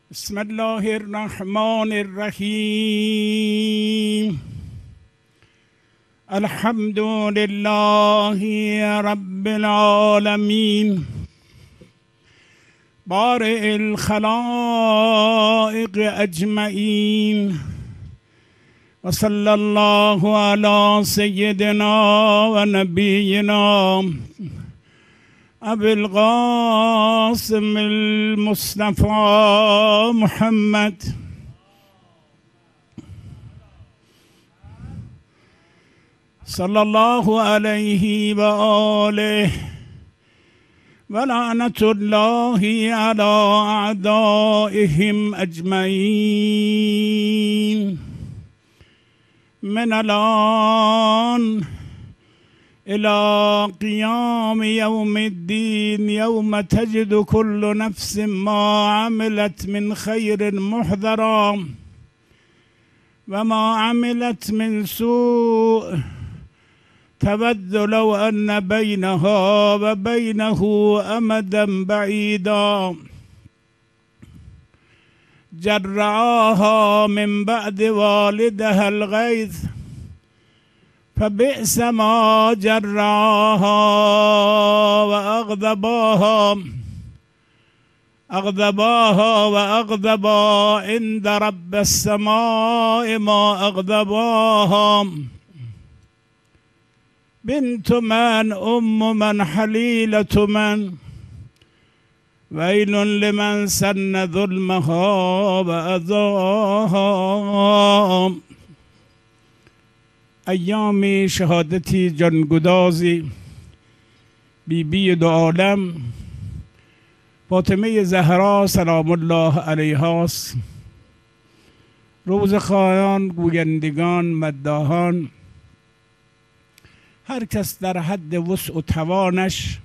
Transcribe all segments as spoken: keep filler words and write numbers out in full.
بسم الله الرحمن الرحیم. الحمد لله رب العالمین بارئ الخلائق اجمعین و صلی الله علی سیدنا و نبینا ابی القاسم المصطفى محمد صلی الله علیه و آله و لعنت الله علی اعدائهم اجمعین. من الان الى قیام یوم الدین یوم تجد كل نفس ما عملت من خیر محضرا و ما عملت من سوء تود لو ان بینها و بینه امدا بعیدا جرعاها من بعد والدها الغیظ فبئس ما جرعاها و اغضباها اغضباها و اغضبا عند رب السماء ما اغضباها. بنت من ام من حلیلة من ویل لمن سن ظلمها و اذاها. ایام شهادتی جانگدازی بی بی دو عالم فاطمه زهرا سلام الله علیها است. روزخوانان، گویندگان، مداحان، هر کس در حد وسع و توانش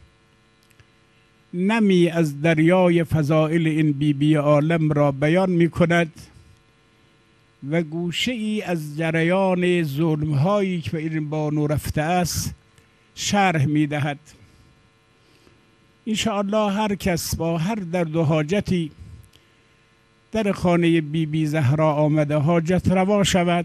نمی از دریای فضائل این بی بی عالم را بیان می کند و گوشه ای از جریان ظلم هایی که به این بانو رفته است شرح می دهد. انشاءالله هر کس با هر درد و حاجتی در خانه بی بی زهرا آمده حاجت روا شود،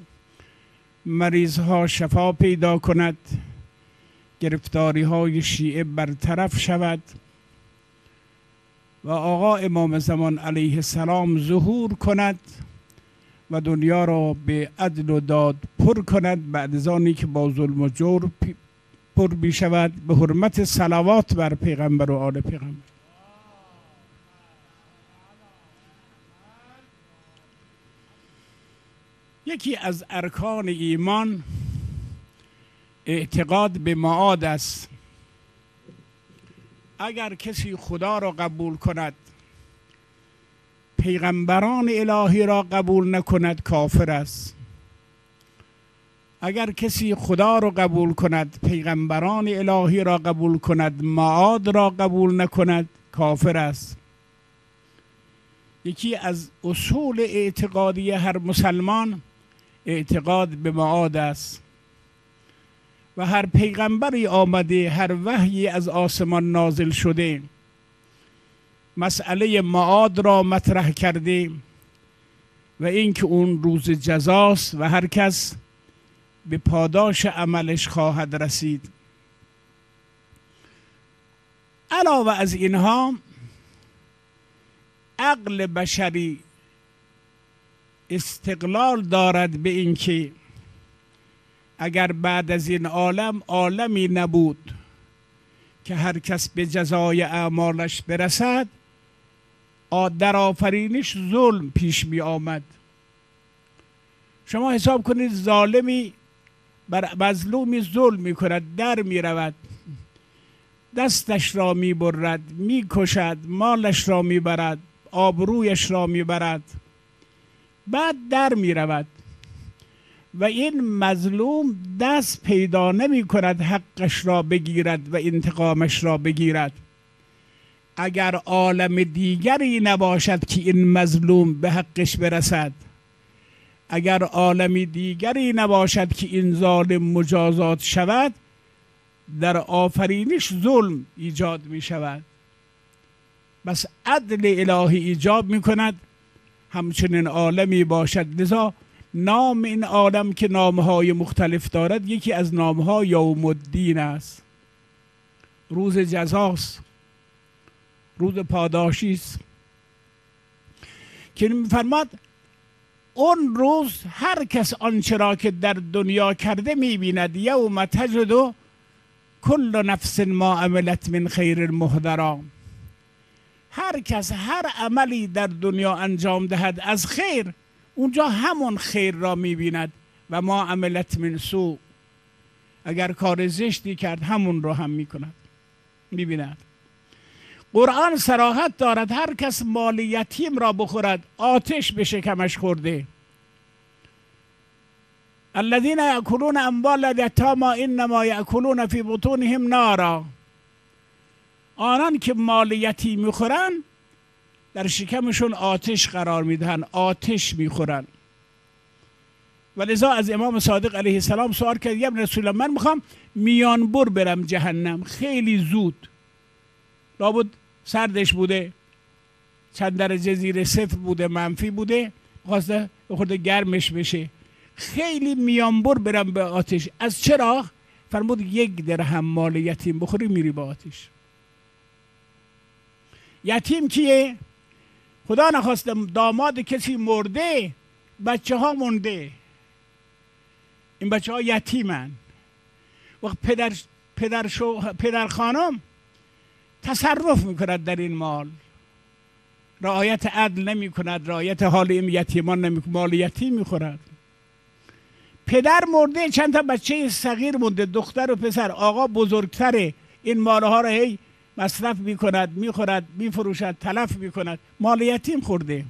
مریض ها شفا پیدا کند، گرفتاری های شیعه برطرف شود و آقا امام زمان علیه السلام ظهور کند و دنیا را به عدل و داد پر کند بعد از آنی که با ظلم و جور پر بی شود. به حرمت صلوات بر پیغمبر و آل پیغمبر. یکی از ارکان ایمان اعتقاد به معاد است. اگر کسی خدا را قبول کند پیغمبران الهی را قبول نکند کافر است. اگر کسی خدا را قبول کند پیغمبران الهی را قبول کند معاد را قبول نکند کافر است. یکی از اصول اعتقادی هر مسلمان اعتقاد به معاد است و هر پیغمبری آمده، هر وحی از آسمان نازل شده مسئله معاد را مطرح کرده و اینکه اون روز جزاست و هر کس به پاداش عملش خواهد رسید. علاوه از اینها عقل بشری استقلال دارد به اینکه اگر بعد از این عالم عالمی نبود که هر کس به جزای اعمالش برسد، در آفرینش ظلم پیش می آمد. شما حساب کنید ظالمی بر مظلومی ظلم می کند، در می رود، دستش را می برد، می کشد، مالش را می برد، آبرویش را می برد، بعد در می رود و این مظلوم دست پیدا نمی کند حقش را بگیرد و انتقامش را بگیرد. اگر عالم دیگری نباشد که این مظلوم به حقش برسد، اگر عالم دیگری نباشد که این ظالم مجازات شود، در آفرینش ظلم ایجاد می شود. بس عدل الهی ایجاب میکند همچنین عالمی باشد. لذا نام این عالم که نامهای مختلف دارد، یکی از نامها یوم الدین است، روز جزاست، روز پاداشی است، که میفرماد اون روز هر کس آنچه را که در دنیا کرده میبیند. یوم تجد کل نفس ما عملت من خیر محضرا، هر کس هر عملی در دنیا انجام دهد از خیر، اونجا همون خیر را میبیند. و ما عملت من سوء، اگر کار زشتی کرد همون رو هم میکند میبیند. قرآن صراحت دارد هر کس مال یتیم را بخورد آتش به شکمش خورده. الذين يأكلون اموال اليتامى انما يأكلون في بطونهم نارا، آنان که مال یتیم میخورن در شکمشون آتش قرار میدهن، آتش میخورن. و لذا از امام صادق علیه السلام سوال کرد یا رسول الله من میخوام میانبر برم جهنم خیلی زود، لابد سردش بوده، چند درجه زیر صفر بوده، منفی بوده، خواسته خورده گرمش بشه، خیلی میانبر برم به آتش. از چرا؟ فرمود یک درهم مال یتیم بخوری میری به آتش. یتیم کیه؟ خدا نخواسته داماد کسی مرده، بچه ها مونده، این بچه ها یتیمن. وقت پدر پدر شو پدر خانم تصرف میکند در این مال، رعایت عدل نمی کند، رعایت حال این یتیمان نمی کند، مال یتیم میخورد. پدر مرده، چند تا بچه صغیر مونده، دختر و پسر، آقا بزرگتره، این مالها را هی مصرف میکند، میخورد، میفروشد، تلف میکند، مال یتیم خورده.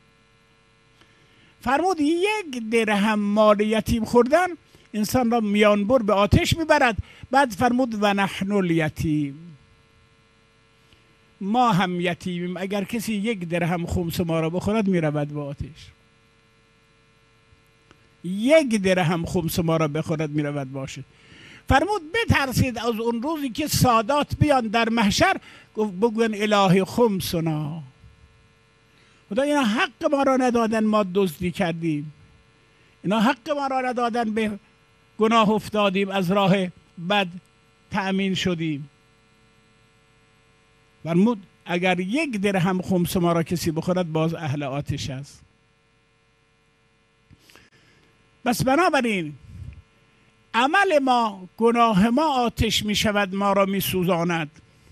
فرمود یک درهم مال یتیم خوردن انسان را میانبر به آتش میبرد. بعد فرمود و نحن الیتیم، ما هم یتیمیم، اگر کسی یک درهم خمس ما را بخورد میرود به آتش. یک درهم خمس ما را بخورد میرود باشه. فرمود بترسید از اون روزی که سادات بیان در محشر بگوین الهی خمسنا، خدا اینا حق ما را ندادن، ما دزدی کردیم، اینا حق ما را ندادن، به گناه افتادیم، از راه بد تأمین شدیم. فرمود اگر یک درهم خمس ما را کسی بخورد باز اهل آتش است. بس بنابراین عمل ما، گناه ما آتش می شود، ما را می سوزاند.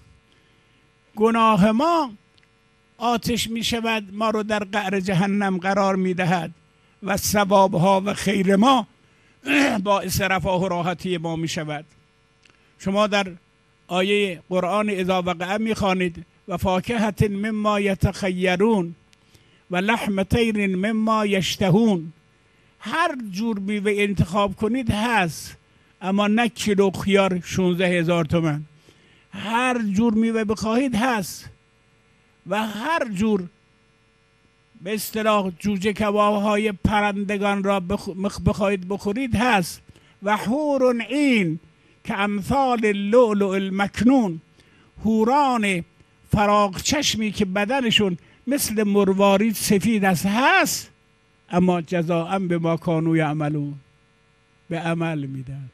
گناه ما آتش می شود، ما را در قعر جهنم قرار می دهد. و ثواب ها و خیر ما باعث رفاه و راحتی ما می شود. شما در آیه قرآن اذا وقع می خوانید و فاکهة مما یتخیرون و لحم طیر مما یشتهون، هر جور میوه انتخاب کنید هست، اما نه کیلو خیار شانزده هزار تومن. هر جور میوه بخواهید هست و هر جور به اصطلاح جوجه کباب های پرندگان را بخواهید بخورید هست. و حور عین که امثال اللؤلؤ المکنون، حوران فراق چشمی که بدنشون مثل مروارید سفید است هست، اما جزاء به ما کانوا یعملون، به عمل میدن.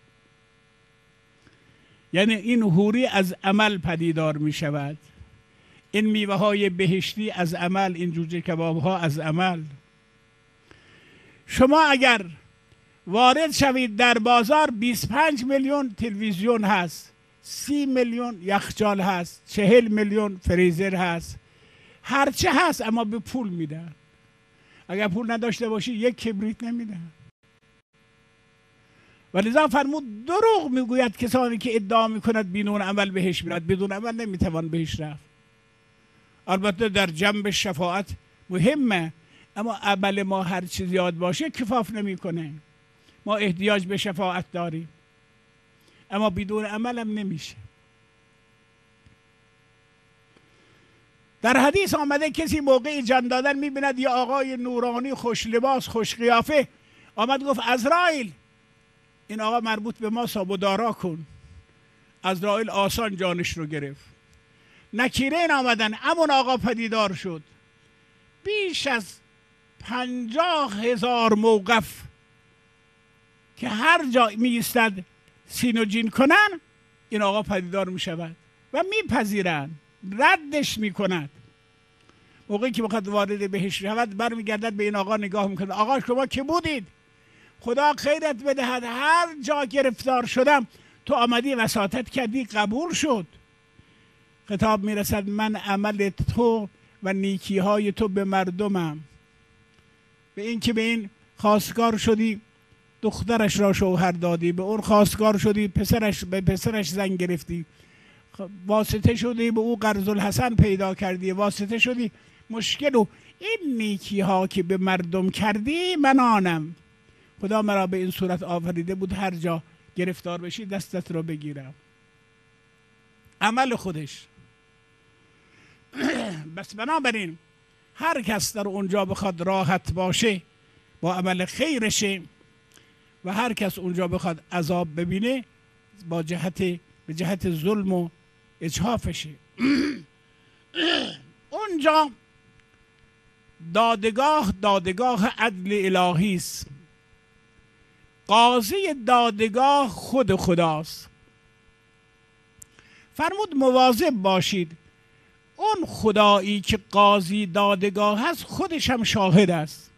یعنی این حوری از عمل پدیدار می شود، این میوه های بهشتی از عمل، این جوجه کباب ها از عمل. شما اگر وارد شوید در بازار، بیست و پنج میلیون تلویزیون هست، سی میلیون یخچال هست، چهل میلیون فریزر هست، هرچه هست، اما به پول میدن. اگر پول نداشته باشی یک کبریت نمیدن. و لذا فرمود دروغ میگوید کسانی که ادعا میکند بدون عمل بهش میرد. بدون عمل نمیتوان بهش رفت. البته در جنب شفاعت مهمه، اما عمل ما هر چی زیاد باشه کفاف نمیکنه. ما احتیاج به شفاعت داریم، اما بدون عمل هم نمیشه. در حدیث آمده کسی موقع جان دادن میبیند یا آقای نورانی خوش لباس خوش قیافه آمد گفت عزرائیل این آقا مربوط به ما، سابودارا کن. عزرائیل آسان جانش رو گرفت. نکیرین آمدن. همون آقا پدیدار شد. بیش از پنجاه هزار موقف که هر جا می ایستد سین و جین کنن، این آقا پدیدار می شود و میپذیرن، ردش میکند. موقعی که بخواد وارد بهش شود برمیگردد به این آقا نگاه میکنه. آقا شما که بودید؟ خدا خیرت بدهد، هر جا گرفتار شدم تو آمدی وساطت کردی، قبول شد. خطاب میرسد من عمل تو و نیکی های تو به مردمم. به این که به این خواستگار شدی دخترش را شوهر دادی، به اون خواستگار شدی پسرش به پسرش زن گرفتی، واسطه شدی به او قرض الحسن پیدا کردی، واسطه شدی مشکل. و این نیکی ها که به مردم کردی من آنم. خدا مرا به این صورت آفریده بود هر جا گرفتار بشی دستت را بگیرم. عمل خودش. بس بنابراین هر کس در اونجا بخواد راحت باشه با عمل خیرشه و هر کس اونجا بخواد عذاب ببینه با جهت به جهت ظلم و اجحافشه. اونجا دادگاه دادگاه عدل الهی است. قاضی دادگاه خود خداست. فرمود مواظب باشید، اون خدایی که قاضی دادگاه هست خودش هم شاهد است.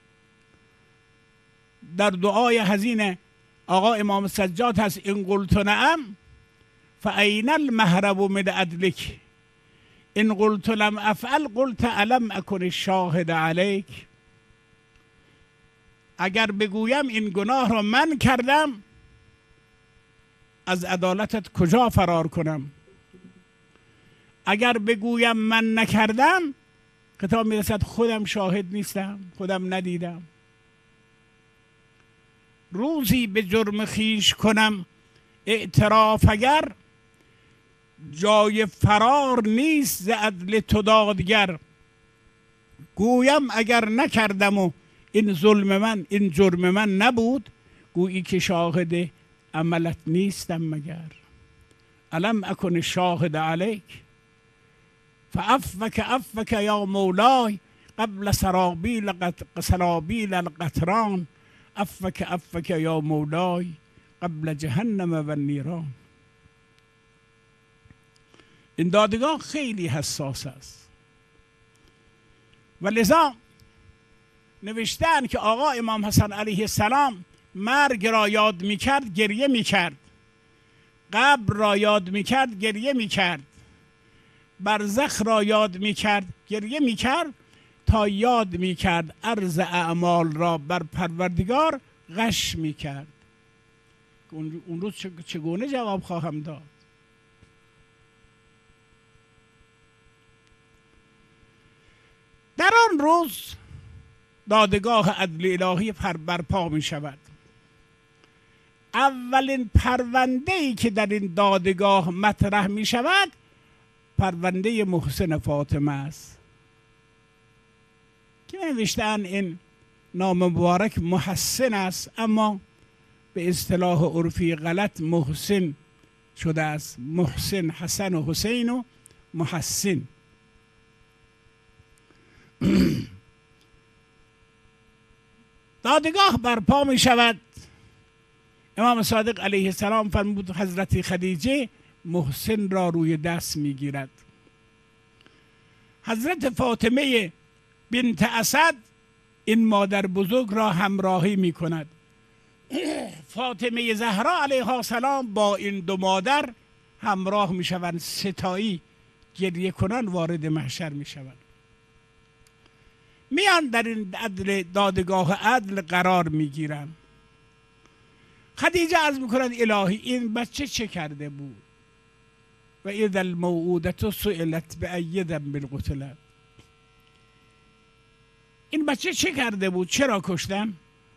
در دعای حزین آقا امام سجاد هست این قلت نعم فاین المهرب من عدلک این قلت لم افعل قلت الم اکن الشاهد علیک. اگر بگویم این گناه را من کردم از عدالتت کجا فرار کنم؟ اگر بگویم من نکردم خطاب میرسد خودم شاهد نیستم، خودم ندیدم. روزی به جرم خیش کنم اعتراف اگر جای فرار نیست ز عدل تو دادگر. گویم اگر نکردم و این ظلم من این جرم من نبود گویی که شاهد عملت نیستم مگر. الم اکن شاهد علیک فعفوک عفوک یا مولای قبل سرابیل سرابیل القطران عفوک عفوک یا مولای قبل جهنم و النیران. این دادگاه خیلی حساس است و لذا نوشتن که آقا امام حسن علیه السلام مرگ را یاد میکرد گریه میکرد، قبر را یاد میکرد گریه میکرد، برزخ را یاد میکرد گریه میکرد تا یاد میکرد عرض اعمال را بر پروردگار غش میکرد. اون روز چگونه جواب خواهم داد؟ در آن روز دادگاه عدل الهی پر برپا می شود. اولین پرونده ای که در این دادگاه مطرح می شود پرونده محسن فاطمه است که نوشتن این نام مبارک محسن است اما به اصطلاح عرفی غلط محسن شده است. محسن حسن و حسین و محسن. دادگاه برپا می شود. امام صادق علیه السلام فرمود حضرت خدیجه محسن را روی دست می گیرد. حضرت فاطمه بنت اسد این مادر بزرگ را همراهی می کند. فاطمه زهرا علیها السلام با این دو مادر همراه می شوند، ستایی گریه کنان وارد محشر می شوند. میان در این عدل دادگاه عدل قرار میگیرن. خدیجه عرض میکند الهی این بچه چه کرده بود؟ و اذا الموعودة سئلت بأی ذنب قتلت. این بچه چه کرده بود؟ چرا کشتن؟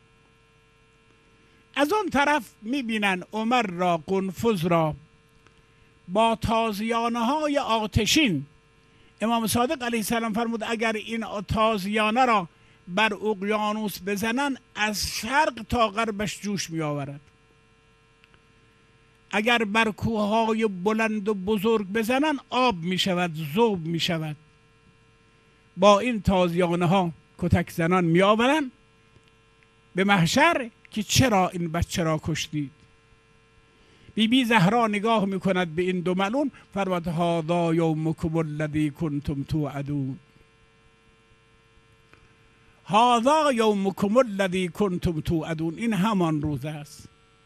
از اون طرف میبینن عمر را قنفذ را با تازیانه های آتشین. امام صادق علیه السلام فرمود اگر این تازیانه را بر اقیانوس بزنن از شرق تا غربش جوش می آورد. اگر بر کوههای بلند و بزرگ بزنن آب می شود، ذوب می شود. با این تازیانه ها کتک زنان می آورن به محشر که چرا این بچه را کشتید. بی بی زهرا نگاه می کند به این دو ملعون، فرمود هذا یومکم الذی کنتم توعدون. هذا یومکم الذی کنتم توعدون، این همان روز است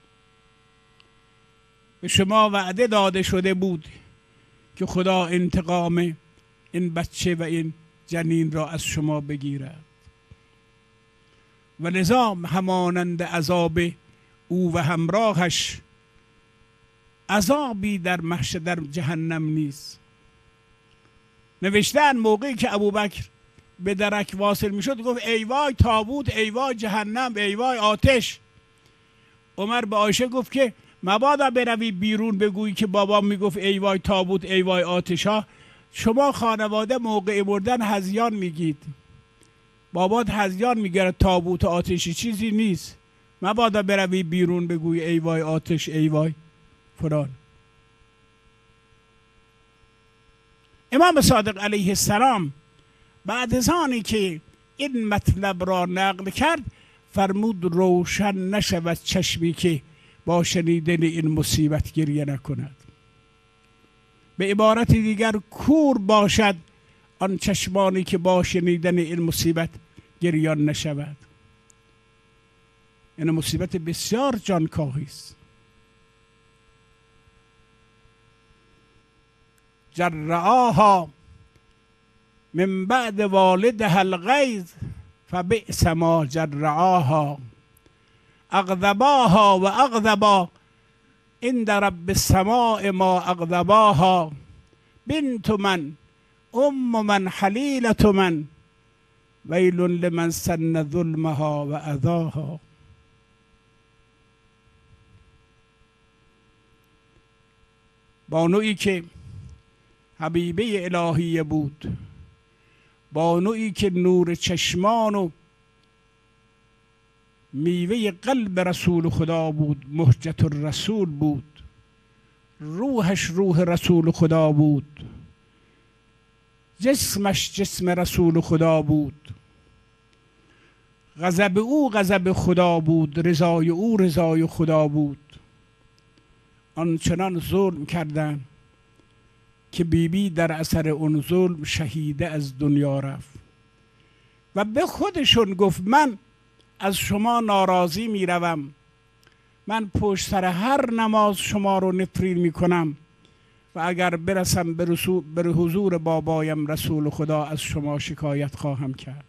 به شما وعده داده شده بود که خدا انتقام این بچه و این جنین را از شما بگیرد و لذا همانند عذاب او و همراهش عذابی در محشر در جهنم نیست. نوشتن موقعی که ابوبکر به درک واصل میشد گفت ای وای تابوت، ای وای جهنم، ای وای آتش. عمر به عایشه گفت که مبادا بروی بیرون بگویی که بابام میگفت ای وای تابوت، ای وای آتش ها. شما خانواده موقع مردن هذیان میگید، بابات هذیان میگه تابوت و آتشی چیزی نیست، مبادا بروی بیرون بگویی ای وای آتش، ای وای فلان. امام صادق علیه السلام بعد از آنی که این مطلب را نقل کرد فرمود روشن نشود چشمی که با شنیدن این مصیبت گریه نکند. به عبارت دیگر کور باشد آن چشمانی که با شنیدن این مصیبت گریان نشود. این مصیبت بسیار جانکاهی است. جرعاها من بعد والدها الغیظ فبئس ما جرعاها اغضباها و اغضبا عند رب السماء ما اغضباها بنت من ام من حلیلة من ویل لمن سن ظلمها و اذاها. بانویی که حبیبه الهیه بود، بانویی که نور چشمان و میوه قلب رسول خدا بود، مهجت الرسول بود، روحش روح رسول خدا بود، جسمش جسم رسول خدا بود، غضب او غضب خدا بود، رضای او رضای خدا بود. آنچنان ظلم کردن که بیبی بی در اثر اون ظلم شهیده از دنیا رفت و به خودشون گفت من از شما ناراضی می روم، من پشت سر هر نماز شما رو نفرین می کنم و اگر برسم به, به حضور بابایم رسول خدا از شما شکایت خواهم کرد.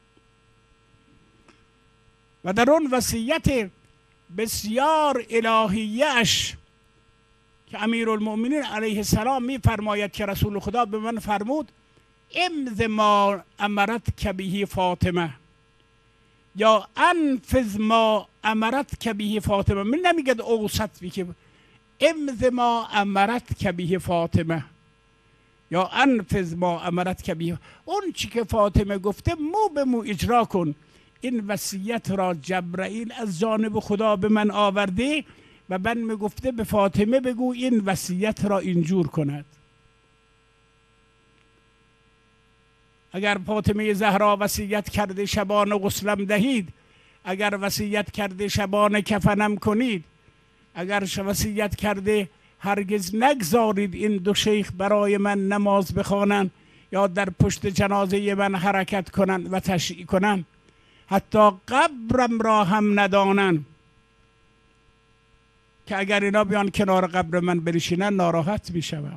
و در اون وصیت بسیار الهیه‌اش که امیرالمؤمنین علیه السلام می فرماید که رسول خدا به من فرمود امض ما امرت که به فاطمه یا انفذ ما امرت که به فاطمه. من نمیگه اوسط بی که امض ما امرت که به فاطمه یا انفذ ما امرت که به، اون چی که فاطمه گفته مو به مو اجرا کن. این وصیت را جبرائیل از جانب خدا به من آورده و من میگفته به فاطمه بگو این وصیت را اینجور کند. اگر فاطمه زهرا وصیت کرده شبان غسلم دهید، اگر وصیت کرده شبان کفنم کنید، اگر وصیت کرده هرگز نگذارید این دو شیخ برای من نماز بخوانند یا در پشت جنازه من حرکت کنند و تشییع کنند، حتی قبرم را هم ندانند، که اگر اینا بیان کنار قبر من بنشینن ناراحت میشوم.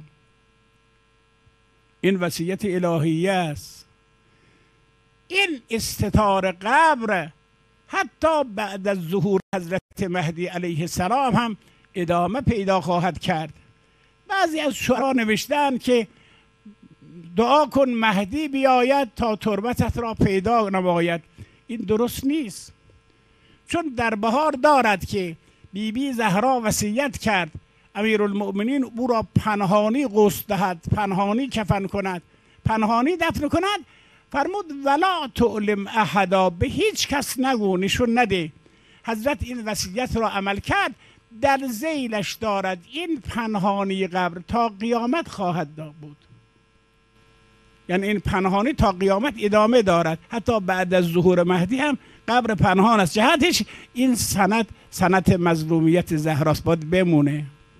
این وصیت الهیه است. این استتار قبر حتی بعد از ظهور حضرت مهدی علیه السلام هم ادامه پیدا خواهد کرد. بعضی از شعرا نوشتن که دعا کن مهدی بیاید تا تربتت را پیدا نماید. این درست نیست، چون در بهار دارد که بی بی زهرا وصیت کرد امیرالمؤمنین او را پنهانی غسل دهد، پنهانی کفن کند، پنهانی دفن کند. فرمود ولا تعلم احدا، به هیچ کس نگو، نشون نده. حضرت این وصیت را عمل کرد. در ذیلش دارد. این پنهانی قبر تا قیامت خواهد بود، یعنی این پنهانی تا قیامت ادامه دارد، حتی بعد از ظهور مهدی هم قبر پنهان است. جهتش این سند سند مظلومیت زهراست، باید بمونه.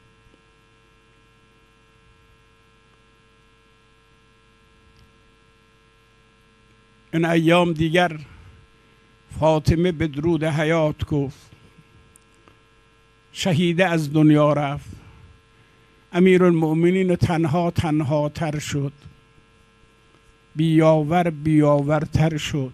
این ایام دیگر فاطمه به درود حیات گفت، شهیده از دنیا رفت، امیرالمؤمنین تنها تنها تر شد، بیاور بیاور تر شد.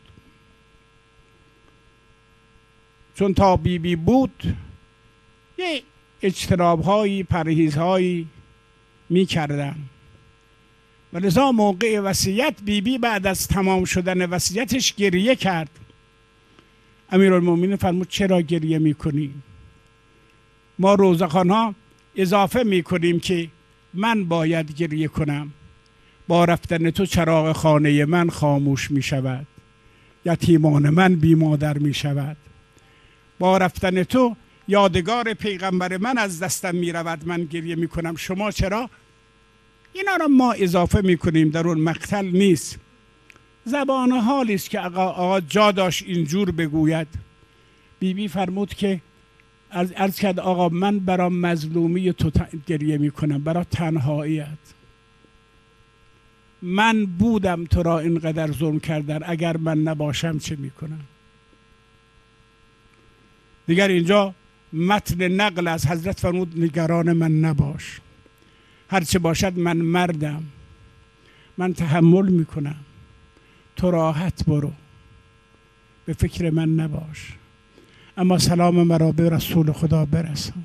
چون تا بی بی بود یه اجتناب‌هایی پرهیزهایی می کردن و لذا موقع وصیت بی بی بعد از تمام شدن وصیتش گریه کرد. امیرالمؤمنین فرمود چرا گریه میکنی؟ ما روزخوان‌ها اضافه میکنیم که من باید گریه کنم، با رفتن تو چراغ خانه من خاموش میشود، یتیمان من بی مادر میشود، با رفتن تو یادگار پیغمبر من از دستم میرود، من گریه میکنم، شما چرا؟ اینا را ما اضافه میکنیم، در اون مقتل نیست. زبان حالی است که آقا, آقا جا داشت اینجور بگوید. بی بی فرمود که از عرض کرد آقا من برای مظلومی تو گریه میکنم، برای تنهاییت. من بودم تو را اینقدر ظلم کردن، اگر من نباشم چه میکنم؟ دیگر اینجا متن نقل از حضرت فرمود نگران من نباش، هرچه باشد من مردم، من تحمل میکنم، تو راحت برو، به فکر من نباش، اما سلام مرا به رسول خدا برسان،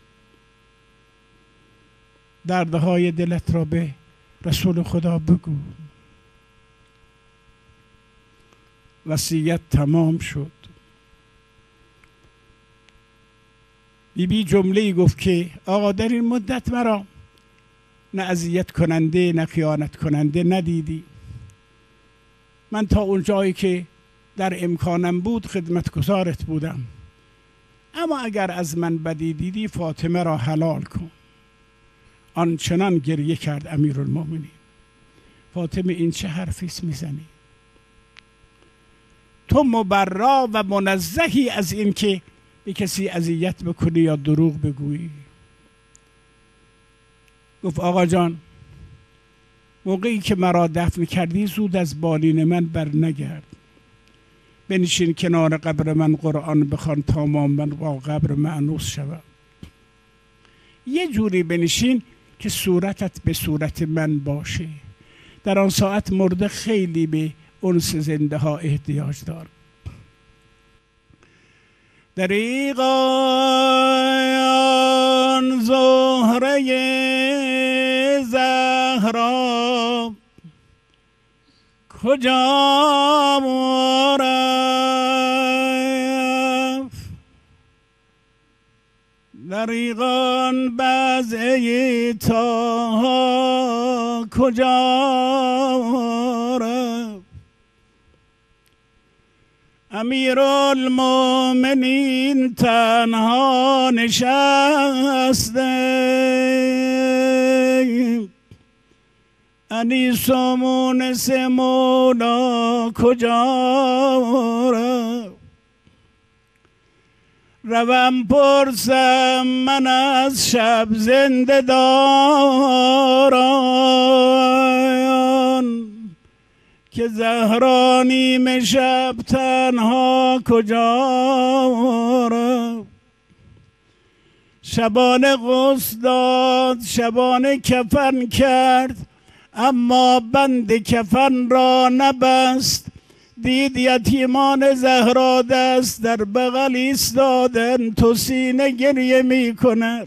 دردهای دلت را به رسول خدا بگو. وصیت تمام شد. بی بی جمله‌ای گفت که آقا در این مدت مرا نه اذیت کننده نه خیانت کننده ندیدی، من تا اون جایی که در امکانم بود خدمتگزارت بودم، اما اگر از من بدی دیدی فاطمه را حلال کن. آنچنان گریه کرد امیرالمؤمنین. فاطمه این چه حرفیست میزنی؟ تو مبرا و منزهی از این که به کسی اذیت بکنی یا دروغ بگویی. گفت آقا جان موقعی که مرا دفن کردی زود از بالین من بر نگرد، بنشین کنار قبر من قرآن بخوان تا من با قبر مأنوس شوم. یه جوری بنشین که صورتت به صورت من باشه. در آن ساعت مرده خیلی به انس زنده ها احتیاج دار. دریغان زهره زهرا کجا رفت، دریغان بزعه تا کجا رفت، امیرالمؤمنین تنها نشسته، انیس و مونس مولا کجا رفت، روم پرسم من از شب زنده داران، که زهرا نیم شب تنها کجا رفت، شبانه غسل داد شبانه کفن کرد، اما بند کفن را نبست، دید یتیمان زهرا دست در بغل ایستادن، تو سینه گریه می کند،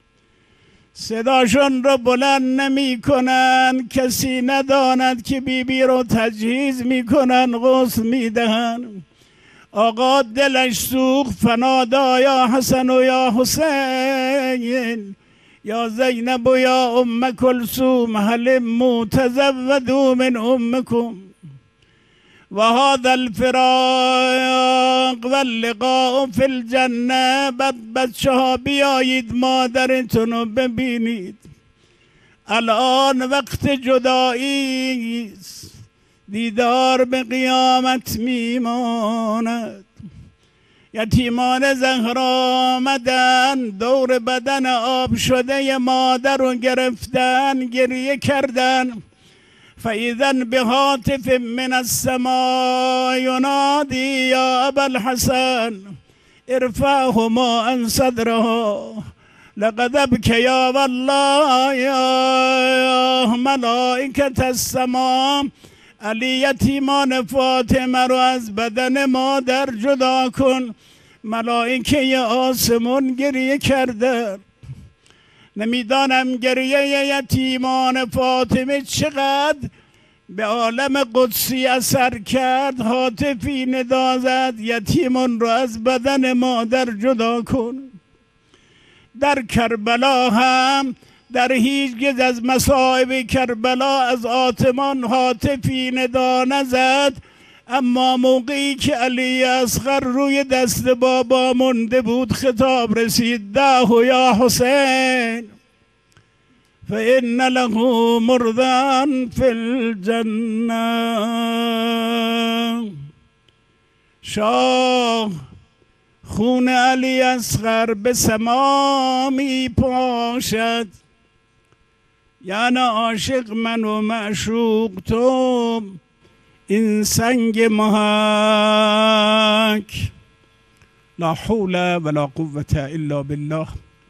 صداشون را بلند نمی کنن، کسی نداند که بی بی رو تجهیز می کنن، غسل می دهن. آقا دلش سوخت، فنادا یا حسن و یا حسین یا زینب و یا ام کلثوم هلموا تزودوا من امکم. و هذا الفراق و اللقاء فی الجنه. بعد بچه ها بیایید مادرتون رو ببینید. الان وقت جدایی است، دیدار به قیامت میماند. یتیمان زهرا آمدن دور بدن آب شده مادر رو گرفتن، گریه کردن. فاذا بهاتف من السماء ینادی یا ابا الحسن ارفعهما عن صدرها لقد ابکی یا والله یا ملائکة السماء. علی یتیمان فاطمه رو از بدن مادر جدا کن. ملائکه آسمون گریه کردن. نمیدانم گریه یتیمان فاطمه چقدر به عالم قدسی اثر کرد. هاتفی ندا زد یتیمان رو از بدن مادر جدا کن. در کربلا هم در هیچ از مصائب کربلا از آتمان هاتفی ندا نزد، اما موقعی که علی اصغر روی دست بابا مونده بود خطاب رسید: دعه یا حسین فإن له مرضا فی الجنه. شاه خون علی اصغر به سما می پاشد، یعنی عاشق من و معشوق تو، این سنگ محک. لا حول ولا قوة الا بالله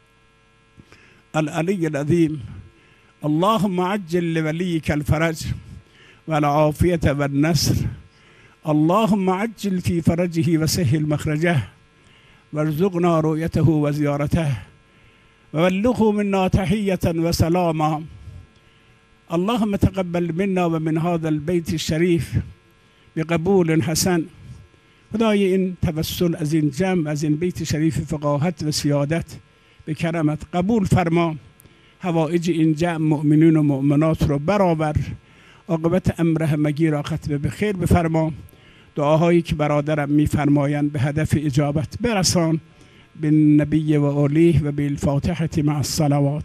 العلی العظیم. اللهم عجل لوليك الفرج والعافية والنصر. اللهم عجل في فرجه وسهل مخرجه وارزقنا رؤيته وزيارته وبلغه منا تحية وسلاما. اللهم تقبل منا ومن هذا البيت الشريف بقبول حسن. خدای این توسل از این جمع از این بیت شریف فقاهت و سیادت به کرمت قبول فرما. حوائج این جمع مؤمنین و مؤمنات رو برآور. عاقبت امر همگی را ختم به خیر بفرما. دعاهایی که برادرم میفرمایند به هدف اجابت برسان. بالنبی و آله و بالفاتحة مع الصلوات.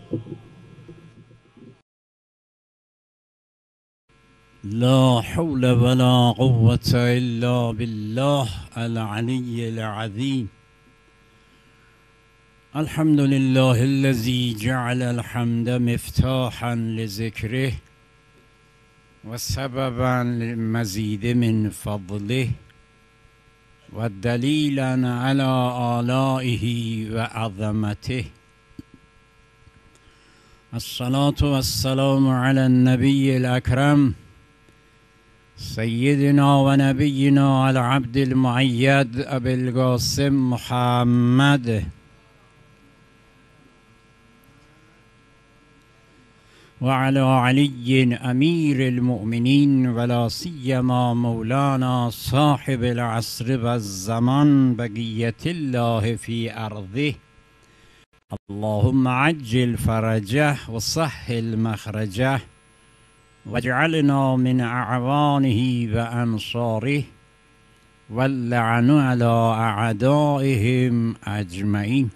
لا حول ولا قوة إلا بالله العلي العظيم. الحمد لله الذي جعل الحمد مفتاحا لذكره وسببا للمزيد من فضله ودليلا على آلائه وعظمته. الصلاة والسلام على النبي الأكرم سيدنا ونبينا العبد المؤيد أبي القاسم محمد وعلى علي أمير المؤمنين ولا سيما مولانا صاحب العصر والزمان بقية الله في أرضه. اللهم عجل فرجه وسهل مخرجه واجعلنا من أعوانه وأنصاره واللعن على أعدائهم أجمعين.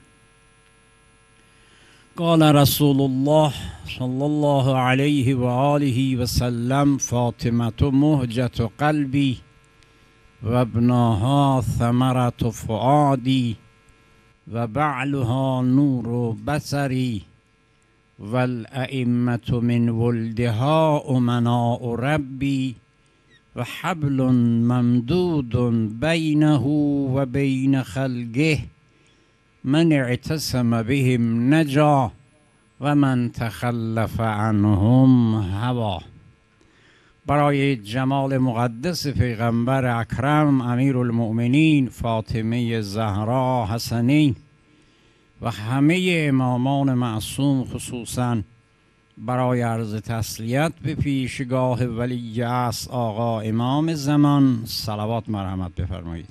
قال رسول الله صلى الله عليه وآله وسلم: فاطمة مهجة قلبي وابنها ثمرة فؤادي وبعلها نور بصري والأئمة من ولدها أمناء ربي وحبل ممدود بينه وبين خلقه من اعتصم بهم نجا و من تخلف عنهم هوا. برای جمال مقدس پیغمبر اکرم امیر المؤمنین فاطمه زهرا حسنی و همه امامان معصوم، خصوصا برای عرض تسلیت به پیشگاه ولی عصر آقا امام زمان صلوات مرحمت بفرمایید.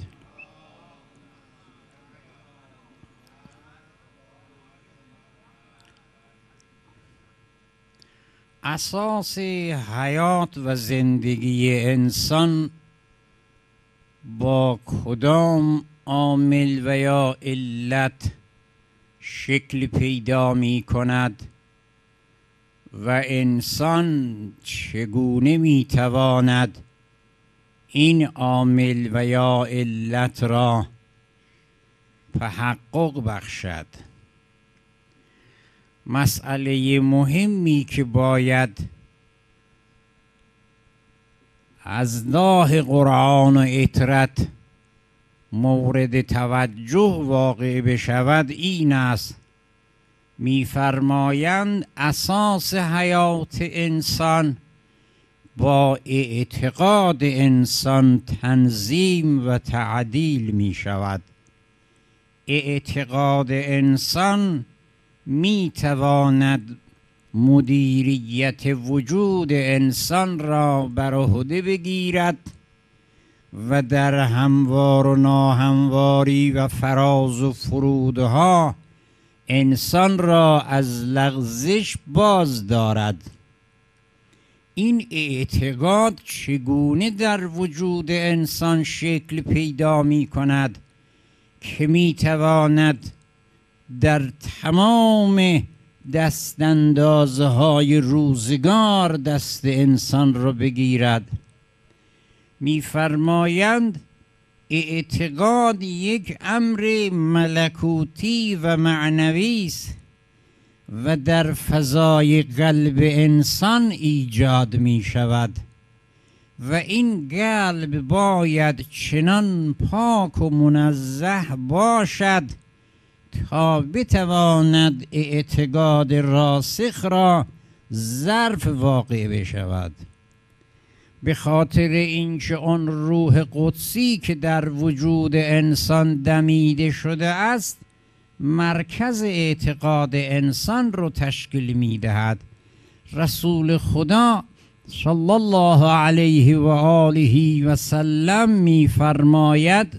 اساس حیات و زندگی انسان با کدام عامل و یا علت شکل پیدا می کند و انسان چگونه می تواند این عامل و یا علت را تحقق بخشد. مسئله مهمی که باید از راه قرآن و اطرت مورد توجه واقع بشود این است: می‌فرمایند اساس حیات انسان با اعتقاد انسان تنظیم و تعدیل می شود. اعتقاد انسان می تواند مدیریت وجود انسان را بر عهده بگیرد و در هموار و ناهمواری و فراز و فرودها انسان را از لغزش باز دارد. این اعتقاد چگونه در وجود انسان شکل پیدا می کند که می تواند در تمام دستاندازه های روزگار دست انسان را بگیرد؟ می فرمایند اعتقاد یک امر ملکوتی و معنوی است و در فضای قلب انسان ایجاد می شود و این قلب باید چنان پاک و منزه باشد تا بتواند اعتقاد راسخ را ظرف واقع بشود. به خاطر اینکه آن روح قدسی که در وجود انسان دمیده شده است مرکز اعتقاد انسان رو تشکیل می دهد. رسول خدا صلی الله علیه و آله و سلم می فرماید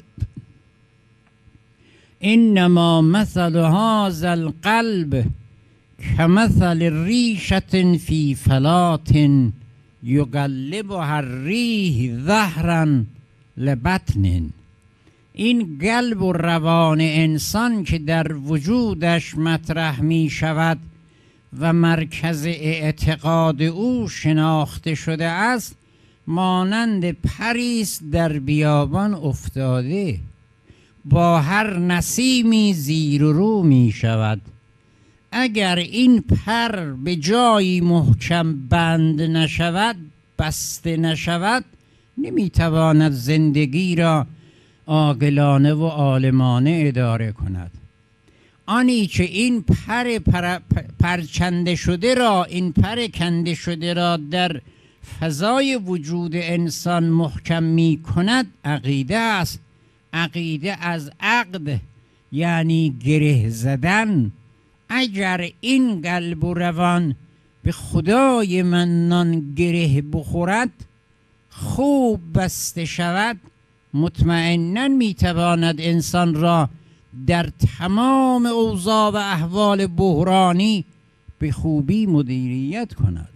انما مثل هذا القلب کمثل ریشة فی فلاة یقلبها الریح ظهرا لبطن. این قلب و روان انسان که در وجودش مطرح می شود و مرکز اعتقاد او شناخته شده است مانند پریست در بیابان افتاده، با هر نسیمی زیر و رو می شود. اگر این پر به جایی محکم بند نشود، بسته نشود، نمی تواند زندگی را عاقلانه و عالمانه اداره کند. آنی که این پر, پر پرچنده شده را این پر کنده شده را در فضای وجود انسان محکم می کند عقیده است. عقیده از عقد یعنی گره زدن. اگر این قلب و روان به خدای منان گره بخورد، خوب بسته شود، مطمئناً میتواند انسان را در تمام اوضاع و احوال بحرانی به خوبی مدیریت کند.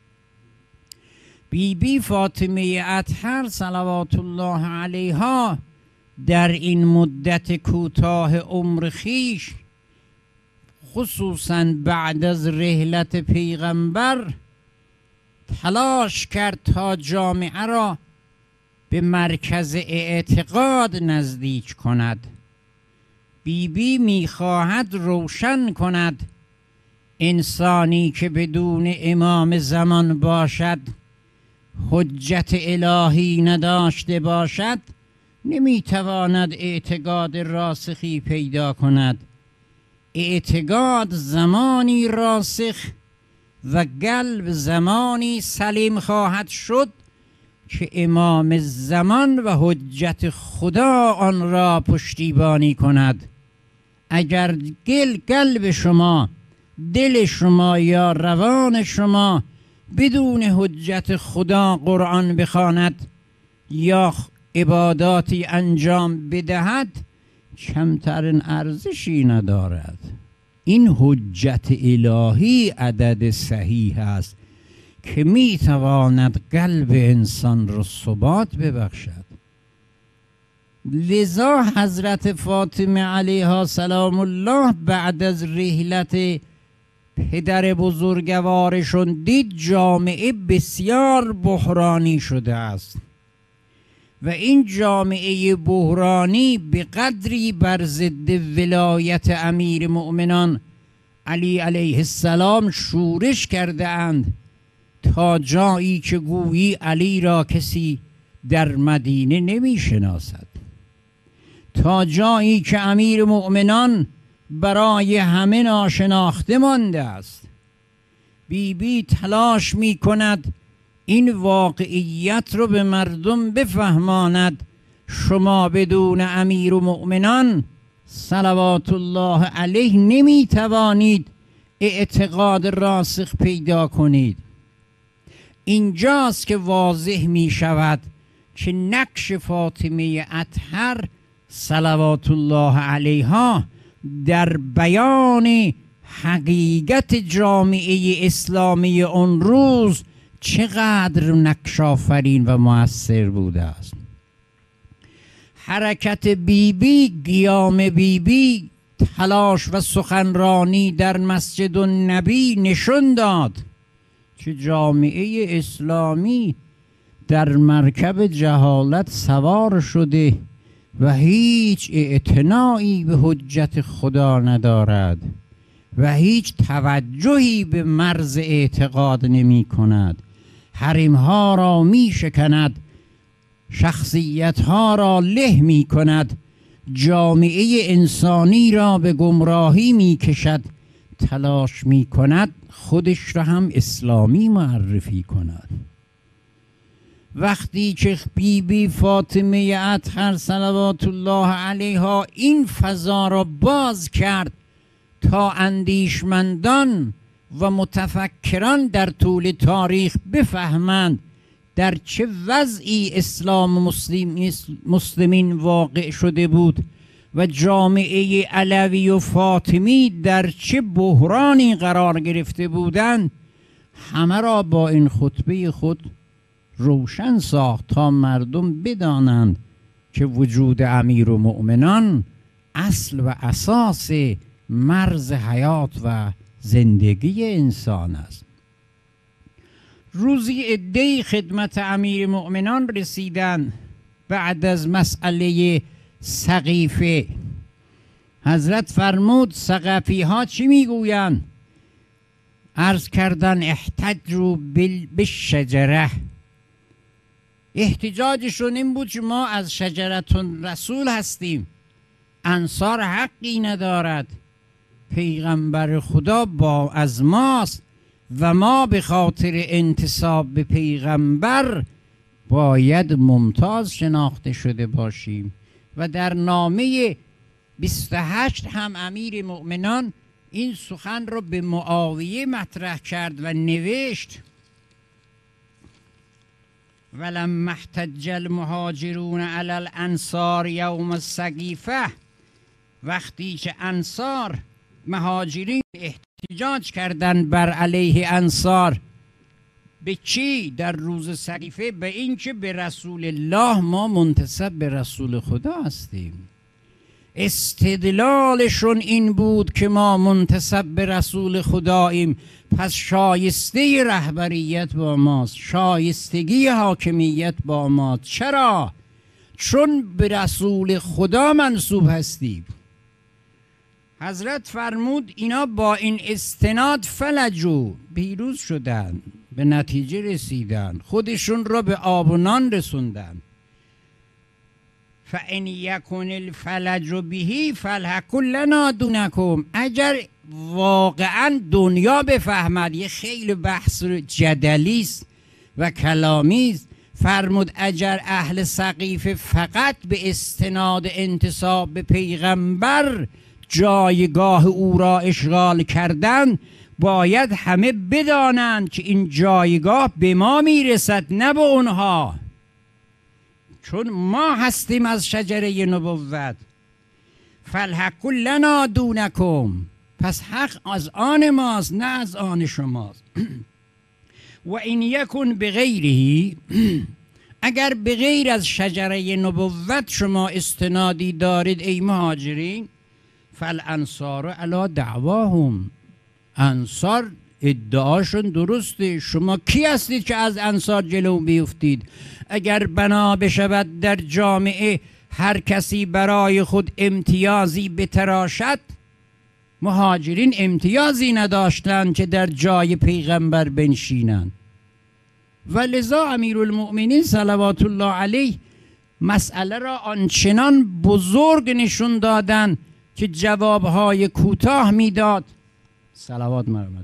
بی بی فاطمه اطهر صلوات الله علیها در این مدت کوتاه عمر خویش، خصوصاً بعد از رحلت پیغمبر، تلاش کرد تا جامعه را به مرکز اعتقاد نزدیک کند. بی بی می‌خواهد روشن کند انسانی که بدون امام زمان باشد، حجت الهی نداشته باشد، نمیتواند اعتقاد راسخی پیدا کند. اعتقاد زمانی راسخ و قلب زمانی سلیم خواهد شد که امام زمان و حجت خدا آن را پشتیبانی کند. اگر گل قلب شما، دل شما یا روان شما بدون حجت خدا قرآن بخواند یا عباداتی انجام بدهد، کمترین ارزشی ندارد. این حجت الهی عدد صحیح است که می تواند قلب انسان را ثبات ببخشد. لذا حضرت فاطمه علیها سلام الله بعد از رحلت پدر بزرگوارشون دید جامعه بسیار بحرانی شده است و این جامعه بحرانی به قدری بر ضد ولایت امیر مؤمنان علی علیه السلام شورش کرده اند تا جایی که گویی علی را کسی در مدینه نمی شناسد، تا جایی که امیر مؤمنان برای همه ناشناخته مانده است. بی بی تلاش می کند این واقعیت رو به مردم بفهماند شما بدون امیر مؤمنان صلوات الله علیه نمی توانید اعتقاد راسخ پیدا کنید. اینجاست که واضح می شود که نقش فاطمه اطهر صلوات الله علیها در بیان حقیقت جامعه اسلامی اون روز چقدر نقش آفرین و مؤثر بوده است. حرکت بی بی، قیام بی بی، تلاش و سخنرانی در مسجد النبی نشون داد که جامعه اسلامی در مرکب جهالت سوار شده و هیچ اعتنایی به حجت خدا ندارد و هیچ توجهی به مرز اعتقاد نمی کند. حرمها را می شکند، شخصیتها را له می کند، جامعه انسانی را به گمراهی می کشد، تلاش می کند خودش را هم اسلامی معرفی کند. وقتی که بی بی فاطمه اطهر صلوات الله علیها این فضا را باز کرد تا اندیشمندان و متفکران در طول تاریخ بفهمند در چه وضعی اسلام مسلم مسلمین واقع شده بود و جامعه علوی و فاطمی در چه بحرانی قرار گرفته بودند، همه را با این خطبه خود روشن ساخت تا مردم بدانند که وجود امیر و مؤمنان اصل و اساس مرز حیات و زندگی انسان است. روزی عده‌ای خدمت امیر مؤمنان رسیدند بعد از مسئله سقیفه. حضرت فرمود ثقفی ها چی میگویند؟ عرض کردن احتجوا بالشجره. احتجاجشون این بود که ما از شجرتون رسول هستیم، انصار حقی ندارد، پیغمبر خدا با از ماست و ما به خاطر انتساب به پیغمبر باید ممتاز شناخته شده باشیم. و در نامه بیست و هشت هم امیر مؤمنان این سخن را به معاویه مطرح کرد و نوشت ولما احتج المهاجرون علی الانصار یوم السقیفه، وقتی که انصار مهاجرین احتجاج کردند بر علیه انصار به چی؟ در روز سقیفه به این که به رسول الله ما منتسب به رسول خدا هستیم. استدلالشون این بود که ما منتسب به رسول خداییم، پس شایسته رهبریت با ماست، شایستگی حاکمیت با ماست. چرا؟ چون به رسول خدا منسوب هستیم. حضرت فرمود اینا با این استناد فلجو، پیروز شدن، به نتیجه رسیدن، خودشون را به آب و نان رسوندن. فَإِنْ يَكُنِ الْفَلَجُ بِهِ فَالْحَقُ لَنَا دُونَكُمْ. اگر واقعا دنیا بفهمد، یه خیلی بحث جدلی است و کلامی است، فرمود اگر اهل سقیفه فقط به استناد انتساب به پیغمبر جایگاه او را اشغال کردن، باید همه بدانند که این جایگاه به ما میرسد نه به اونها، چون ما هستیم از شجره نبوت. فالحق لنا دونکم، پس حق از آن ماست نه از آن شماست. و این یکن بغیره، اگر به غیر از شجره نبوت شما استنادی دارید ای مهاجرین، فالانصار علی دعواهم، انصار ادعاشون درسته. شما کی هستید که از انصار جلو بیفتید؟ اگر بنا بشود در جامعه هر کسی برای خود امتیازی بتراشد، مهاجرین امتیازی نداشتند که در جای پیغمبر بنشینند. و لذا امیرالمؤمنین صلوات الله علیه مسئله را آنچنان بزرگ نشون دادن که جوابهای کوتاه میداد. صلوات محمد.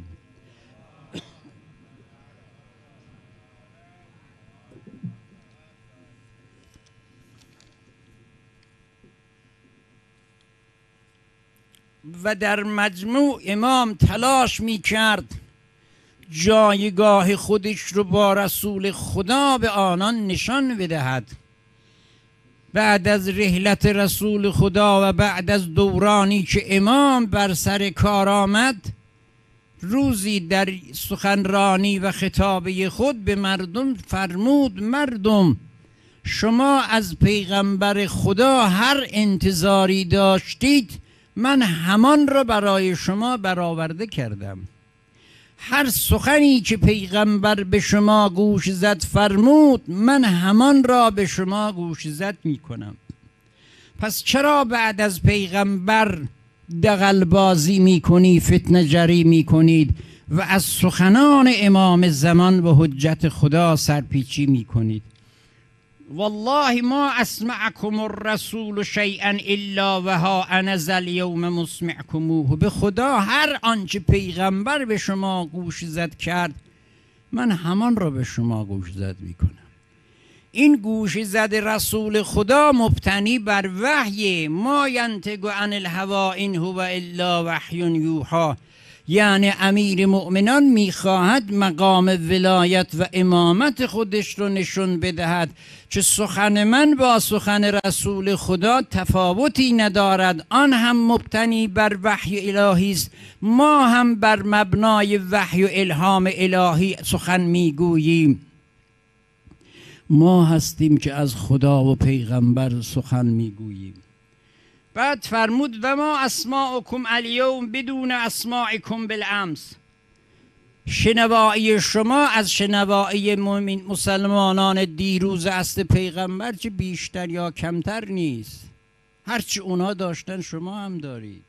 و در مجموع امام تلاش می کرد جایگاه خودش رو با رسول خدا به آنان نشان بدهد. بعد از رحلت رسول خدا و بعد از دورانی که امام بر سر کار آمد، روزی در سخنرانی و خطابه خود به مردم فرمود: مردم، شما از پیغمبر خدا هر انتظاری داشتید من همان را برای شما برآورده کردم. هر سخنی که پیغمبر به شما گوش زد فرمود من همان را به شما گوش زد می کنم. پس چرا بعد از پیغمبر دغل بازی می کنی، فتنه جری می کنید و از سخنان امام زمان و حجت خدا سرپیچی می کنید؟ والله ما اسمعکم الرسول شیئا الا و ها انا ذا الیوم مسمعکموه. به خدا هر آنچه پیغمبر به شما گوش زد کرد من همان را به شما گوش زد میکنم. این گوش زد رسول خدا مبتنی بر وحی. ما ینطق عن الهوی ان هو الا وحی یوحی. یعنی امیر مؤمنان میخواهد مقام ولایت و امامت خودش رو نشون بدهد که سخن من با سخن رسول خدا تفاوتی ندارد، آن هم مبتنی بر وحی الهی است، ما هم بر مبنای وحی و الهام الهی سخن میگوییم. ما هستیم که از خدا و پیغمبر سخن میگوییم. بعد فرمود: و ما اسماعکم الیوم بدون اسماعکم بالامس. شنوایی شما از شنوایی مسلمانان دیروز است پیغمبر چه بیشتر یا کمتر نیست. هرچی اونا داشتن شما هم دارید.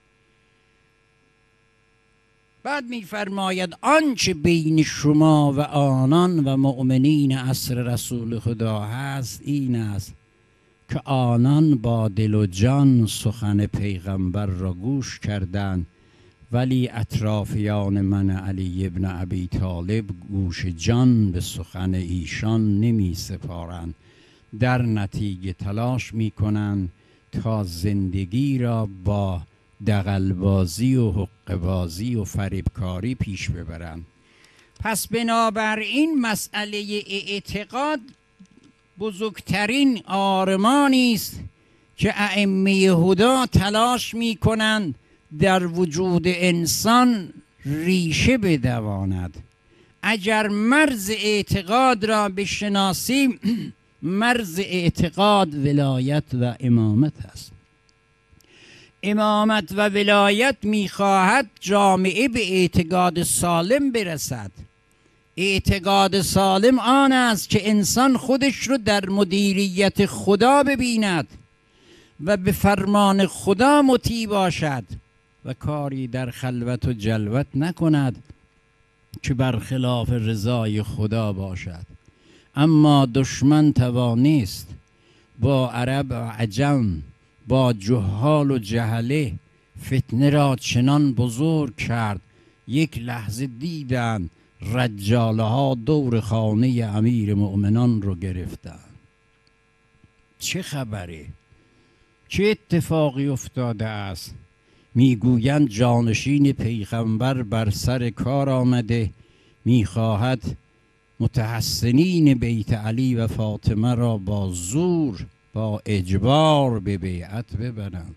بعد میفرماید آنچه بین شما و آنان و مؤمنین عصر رسول خدا هست این است که آنان با دل و جان سخن پیغمبر را گوش کردند، ولی اطرافیان من علی ابن ابی طالب گوش جان به سخن ایشان نمی سپارند. در نتیجه تلاش می کنند تا زندگی را با دغلبازی و حقه‌بازی و فریبکاری پیش ببرند. پس بنابراین مسئله اعتقاد بزرگترین آرمانی است که ائمه هدا تلاش می کنند در وجود انسان ریشه بدواند. اگر مرز اعتقاد را بشناسیم، مرز اعتقاد ولایت و امامت است. امامت و ولایت می‌خواهد جامعه به اعتقاد سالم برسد. اعتقاد سالم آن است که انسان خودش رو در مدیریت خدا ببیند و به فرمان خدا مطیع باشد و کاری در خلوت و جلوت نکند که برخلاف رضای خدا باشد. اما دشمن توانست با عرب و عجم، با جهال و جهله فتنه را چنان بزرگ کرد یک لحظه دیدن رجاله ها دور خانه امیر مؤمنان رو گرفتن. چه خبره؟ چه اتفاقی افتاده است؟ میگویند جانشین پیغمبر بر سر کار آمده، میخواهد متحسنین بیت علی و فاطمه را با زور، با اجبار به بیعت ببرند.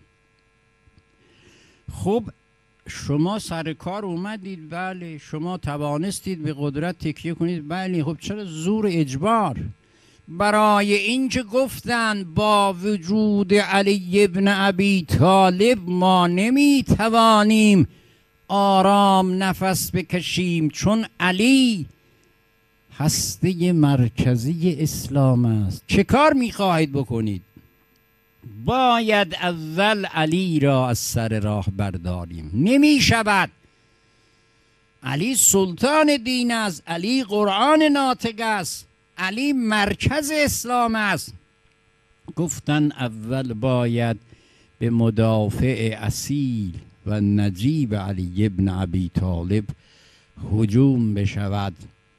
خب شما سر کار اومدید، بله، شما توانستید به قدرت تکیه کنید، بله، خب چرا زور اجبار؟ برای اینکه گفتند با وجود علی ابن ابی طالب ما نمیتوانیم آرام نفس بکشیم، چون علی هسته مرکزی اسلام است. چه کار میخواهید بکنید؟ باید اول علی را از سر راه برداریم. نمی شود. علی سلطان دین است، علی قرآن ناطق است، علی مرکز اسلام است. گفتن اول باید به مدافع اصیل و نجیب علی ابن ابی طالب هجوم بشود.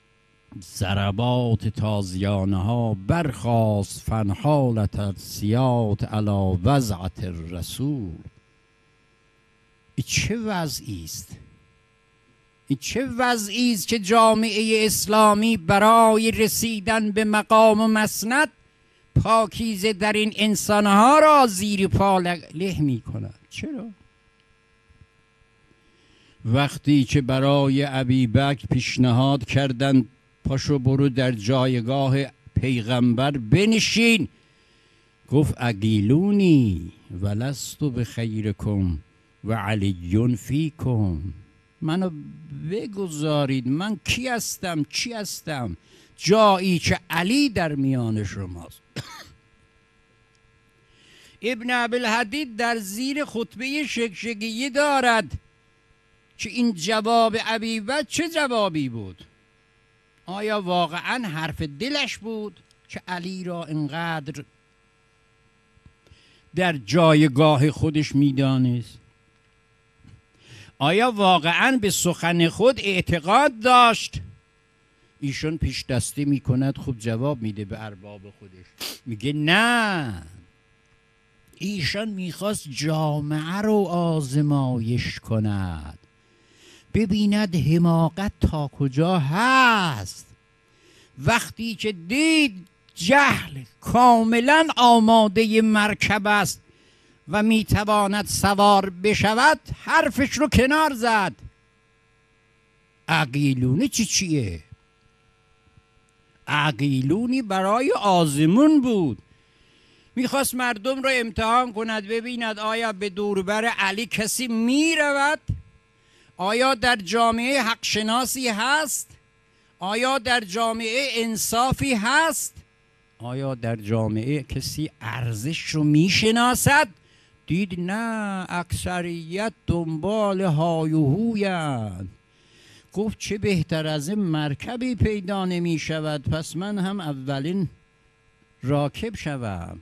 ضربات تازیانه ها برخاست، فانحالت السیات علی وضعت الرسول. این چه وضعی است؟ این چه وضعی است که جامعه اسلامی برای رسیدن به مقام و مسند پاکیزه در این انسانها را زیر پا له می کند؟ چرا؟ وقتی که برای ابیبکر پیشنهاد کردند پاشو برو در جایگاه پیغمبر بنشین، گفت اگیلونی ولست بخیرکم و علی فیکم. منو بگذارید، من کی هستم چی هستم جایی که علی در میان شماست. ابن ابوالحدید در زیر خطبه شکشگیه دارد که این جواب ابیبکر چه جوابی بود؟ آیا واقعا حرف دلش بود که علی را انقدر در جایگاه خودش میدانست؟ آیا واقعا به سخن خود اعتقاد داشت؟ ایشون پیش دستی میکند، خوب جواب میده به ارباب خودش، میگه نه، ایشان میخواست جامعه رو آزمایش کند، ببیند حماقت تا کجا هست. وقتی که دید جهل کاملا آماده مرکب است و میتواند سوار بشود، حرفش رو کنار زد. عقیلونی چی چیه؟ عقیلونی برای آزمون بود، میخواست مردم رو امتحان کند، ببیند آیا به دوربر علی کسی میرود؟ آیا در جامعه حق شناسی هست؟ آیا در جامعه انصافی هست؟ آیا در جامعه کسی ارزش رو میشناسد؟ دید نه، اکثریت دنبال های و هویند. گفت چه بهتر از این مرکبی پیدا نمی شود، پس من هم اولین راکب شوم.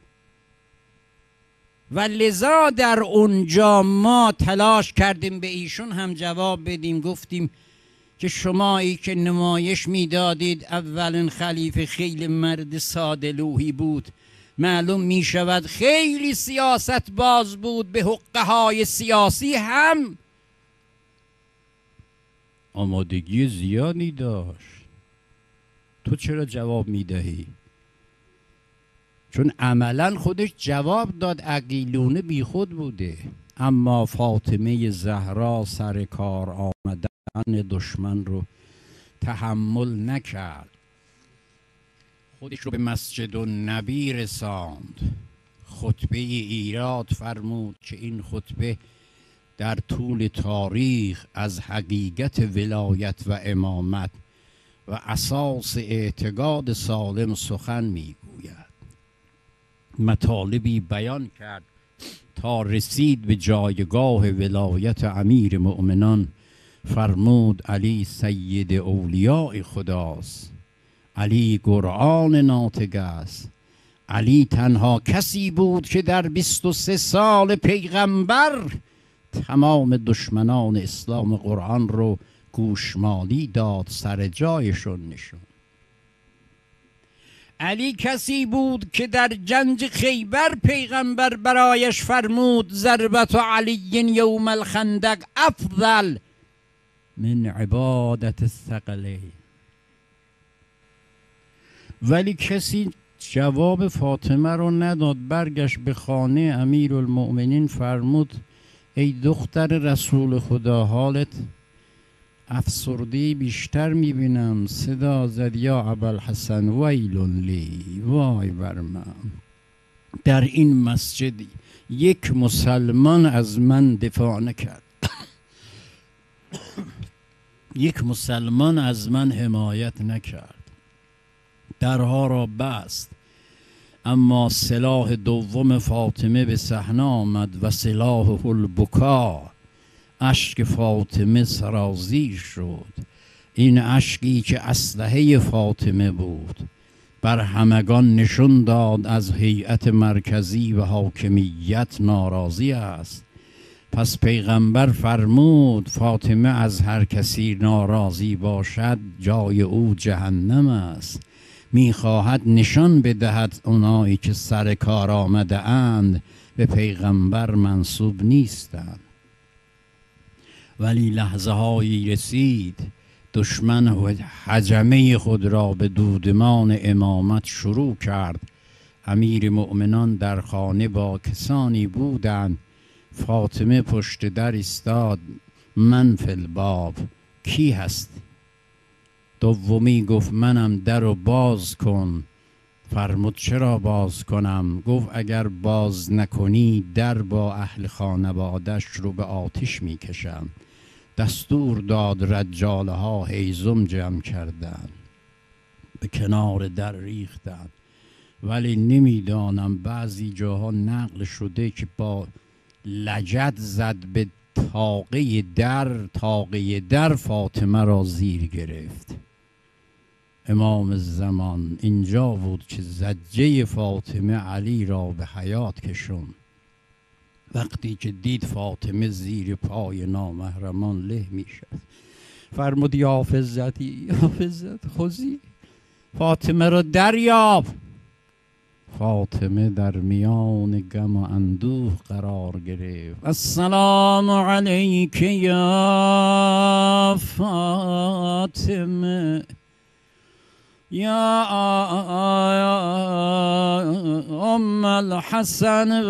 و لذا در اونجا ما تلاش کردیم به ایشون هم جواب بدیم، گفتیم که شمایی که نمایش میدادید اولین خلیفه خیلی مرد ساده لوحی بود، معلوم می شود خیلی سیاست باز بود، به حقه های سیاسی هم آمادگی زیادی داشت. تو چرا جواب می دهی؟ چون عملا خودش جواب داد، عقیلونه بی خود بوده. اما فاطمه زهرا سر کار آمدن دشمن رو تحمل نکرد، خودش رو به مسجد النبی رساند، خطبه ایراد فرمود که این خطبه در طول تاریخ از حقیقت ولایت و امامت و اساس اعتقاد سالم سخن میگوید. مطالبی بیان کرد تا رسید به جایگاه ولایت امیر مؤمنان. فرمود علی سید اولیاء خداست، علی قرآن ناطق است. علی تنها کسی بود که در بیست و سه سال پیغمبر تمام دشمنان اسلام قرآن رو گوشمالی داد، سر جایشون نشون. علی کسی بود که در جنگ خیبر پیغمبر برایش فرمود ضربت علی یوم الخندق افضل من عبادت الثقلین. ولی کسی جواب فاطمه رو نداد، برگشت به خانه امیرالمؤمنین فرمود ای دختر رسول خدا، حالت افسردی بیشتر میبینم. صدا زد یا ابوالحسن ویل لی، وای بر من. در این مسجد یک مسلمان از من دفاع نکرد، یک مسلمان از من حمایت نکرد، درها را بست. اما سلاح دوم فاطمه به صحنه آمد و سلاح البکا، اشک فاطمه سرازیر شد. این اشکی که اسلحه فاطمه بود بر همگان نشون داد از هیئت مرکزی و حاکمیت ناراضی است. پس پیغمبر فرمود فاطمه از هر کسی ناراضی باشد جای او جهنم است. میخواهد نشان بدهد اونایی که سر کار آمده اند به پیغمبر منسوب نیستند. ولی لحظه هایی رسید دشمن حجمه خود را به دودمان امامت شروع کرد. امیر مؤمنان در خانه با کسانی بودند. فاطمه پشت در ایستاد، من فی الباب، کی هست؟ دومی گفت منم، در رو باز کن. فرمود چرا باز کنم؟ گفت اگر باز نکنی در با اهل خانوادش رو به آتش میکشم. دستور داد رجاله ها هیزم جمع کردن، به کنار در ریختن. ولی نمیدانم بعضی جاها نقل شده که با لجد زد به تاقه در، تاقه در فاطمه را زیر گرفت. امام زمان اینجا بود که زجه فاطمه علی را به حیات کشون. وقتی که دید فاطمه زیر پای نامحرمان له می شد، فرمود یا حافظتی، یا حافظت خوزی فاطمه را دریاب. فاطمه در میان غم و اندوه قرار گرفت. السلام علیک یا فاطمه یا ام الحسن و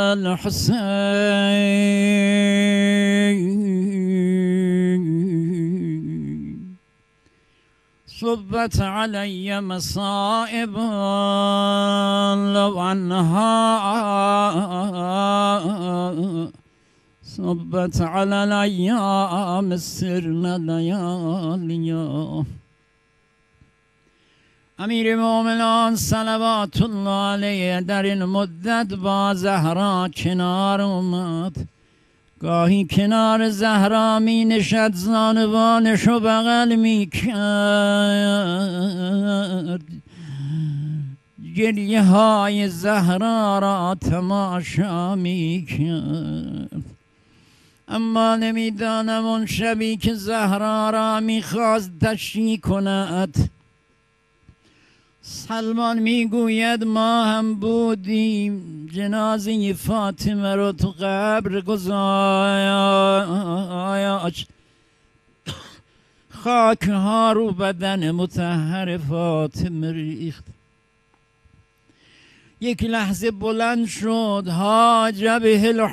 الحسین، صبت علی مصائب لو عنها صبت علی الایام سرن لیالیا. امیر مومنان صلوات الله علیه در این مدت با زهرا کنار اومد. گاهی کنار زهرا می نشد، زانوانش رو بغل می کرد، گریه های زهرا را تماشا می کرد. اما نمیدانم اون شبی که زهرا را می خواست تشییع کند، سلمان میگوید ما هم بودیم جنازه فاطمه رو تو قبر گذاشت، خاک ها رو بدن مطهر فاطمه ریخت. یک لحظه بلند شد، حاجب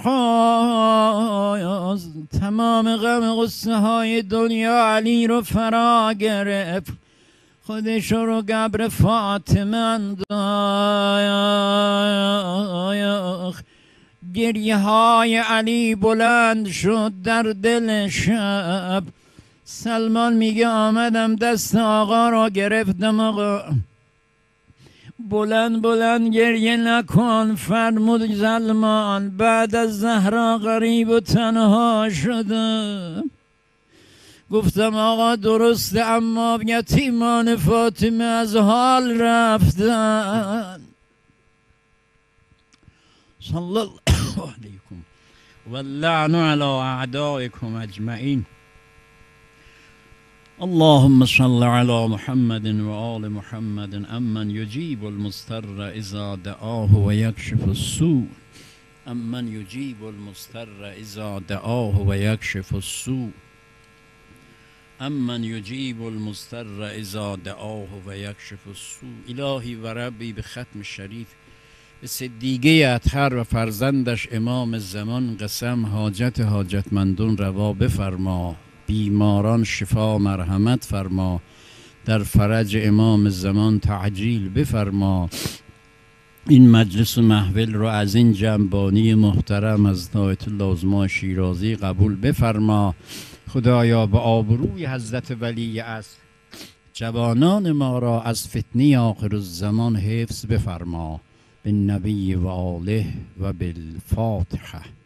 الحاز، تمام غم غصه های دنیا علی رو فرا گرفت. خودش رو قبر فاطمه انداخت. گریه های علی بلند شد در دل شب. سلمان میگه آمدم دست آقا را گرفتم، آقا بلند بلند گریه نکن. فرمود سلمان بعد از زهرا غریب و تنها شدم. گفتم آقا درسته، اما یتیمان فاطمه از حال رفتن. صلی الله علیکم و اللعن علی اعدائکم اجمعین. اللهم صل علی محمد و آل محمد امن یجیب المضطر اذا دعاه و یکشف السوء، امن یجیب المضطر اذا دعاه و یکشف السوء، امن یجیب المضطر اذا دعاه و یکشف السوء. الهی و ربی به ختم شریف به صدیقه اطهر و فرزندش امام زمان قسم حاجت حاجتمندون روا بفرما. بیماران شفا مرحمت فرما، در فرج امام زمان تعجیل بفرما. این مجلس و محفل رو از این جنبانی محترم از آیت الله عظما شیرازی قبول بفرما. خدایا به آبروی حضرت ولی عصر جوانان ما را از فتنه آخر الزمان حفظ بفرما. بالنبی و آله و بالفاتحه.